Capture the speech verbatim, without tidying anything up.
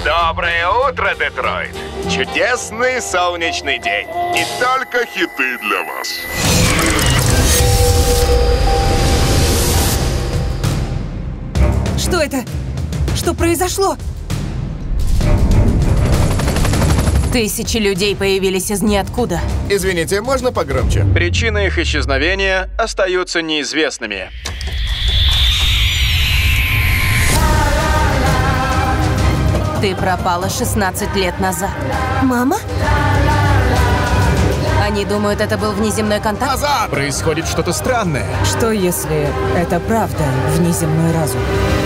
Доброе утро, Детройт! Чудесный солнечный день. И только хиты для вас. Что это? Что произошло? Тысячи людей появились из ниоткуда. Извините, можно погромче? Причины их исчезновения остаются неизвестными. Ты пропала шестнадцать лет назад. Мама? Они думают, это был внеземной контакт? Назад! Происходит что-то странное. Что если это правда внеземной разум?